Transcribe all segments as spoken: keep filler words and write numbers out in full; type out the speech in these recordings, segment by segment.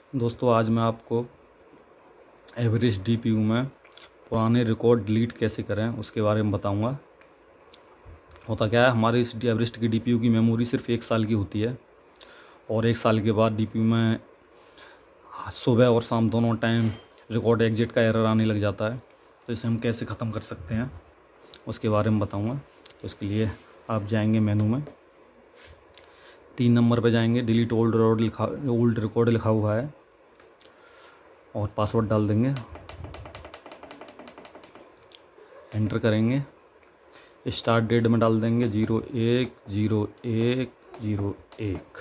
दोस्तों आज मैं आपको एवरेस्ट डीपीयू में पुराने रिकॉर्ड डिलीट कैसे करें उसके बारे में बताऊंगा। होता क्या है, हमारे इस एवरेस्ट की डीपीयू की मेमोरी सिर्फ एक साल की होती है और एक साल के बाद डीपीयू में सुबह और शाम दोनों टाइम रिकॉर्ड एग्जिट का एरर आने लग जाता है। तो इसे हम कैसे ख़त्म कर सकते हैं उसके बारे में बताऊँगा। तो इसके लिए आप जाएंगे मेनू में, तीन नंबर पे जाएंगे, डिलीट ओल्ड रिकॉर्ड लिखा ओल्ड रिकॉर्ड लिखा हुआ है और पासवर्ड डाल देंगे, एंटर करेंगे, स्टार्ट डेट में डाल देंगे ज़ीरो एक ज़ीरो एक ज़ीरो एक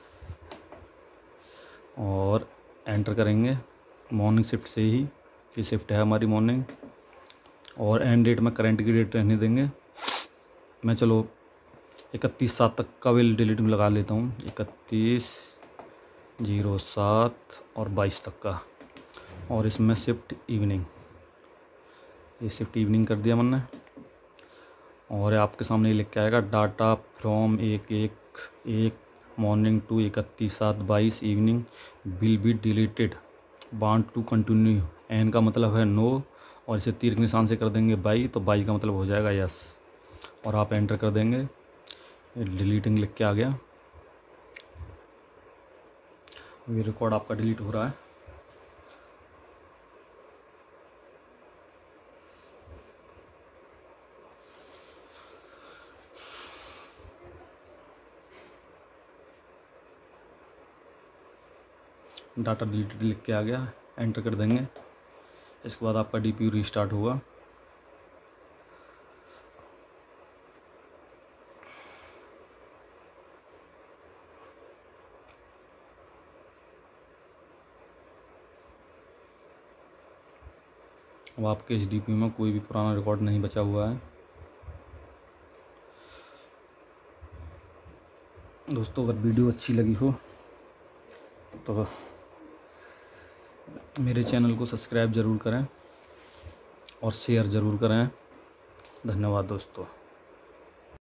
और एंटर करेंगे मॉर्निंग शिफ्ट से ही, ये शिफ्ट है हमारी मॉर्निंग। और एंड डेट में करंट की डेट रहने देंगे। मैं चलो इकतीस सात तक का विल डिलीट में लगा लेता हूँ, इकतीस जीरो सात और बाईस तक का। और इसमें शिफ्ट इवनिंग, ये शिफ्ट इवनिंग कर दिया मैंने। और आपके सामने ये लिख के आएगा डाटा फ्रॉम एक एक एक मॉर्निंग टू इकतीस सात बाईस evening will be deleted, want to continue. N का मतलब है नो और इसे तीर के निशान से कर देंगे बाई, तो बाई का मतलब हो जाएगा यस। और आप एंटर कर देंगे, डिलीटिंग लिख के आ गया। ये रिकॉर्ड आपका डिलीट हो रहा है। डाटा डिलीटेड लिख के आ गया, एंटर कर देंगे। इसके बाद आपका डीपीयू रीस्टार्ट होगा। अब आपके इस डीपीयू में कोई भी पुराना रिकॉर्ड नहीं बचा हुआ है। दोस्तों अगर वीडियो अच्छी लगी हो तो मेरे चैनल को सब्सक्राइब ज़रूर करें और शेयर ज़रूर करें। धन्यवाद दोस्तों।